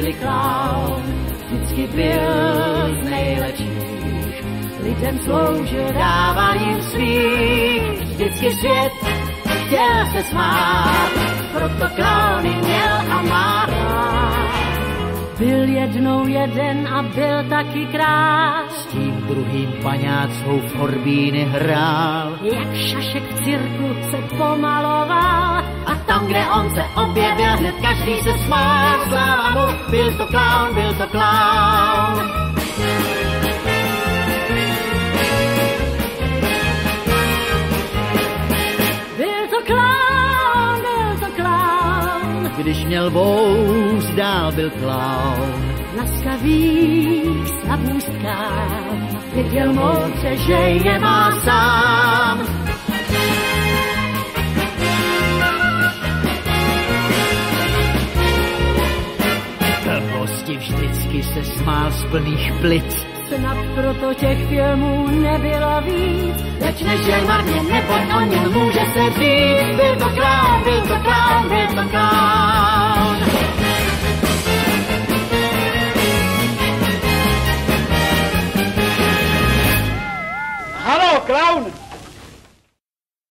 jestli klaun vždycky byl z nejlepších, lidem sloužil dáváním svých, vždycky svět chtěl se smát, proto klauny měl a má rád. Byl jednou jeden a byl taky kráč, s tím druhým paňák svou v Horbíny hrál. Jak šašek v cirku se pomaloval a tam, kde on se objevil, hned každý se smál. Sláva mu, byl to klaun, byl to klaun. Byl to klaun, byl to klaun. Když měl vous, dál byl klaun. Laskavých slabůstkách viděl moudře, že je má sám. Blbosti vždycky se smál z plných plic. Snad proto těch filmů nebylo víc, leč nežil marně, neboť o něm může se říct. Byl to klaun, byl to klaun, byl to klaun.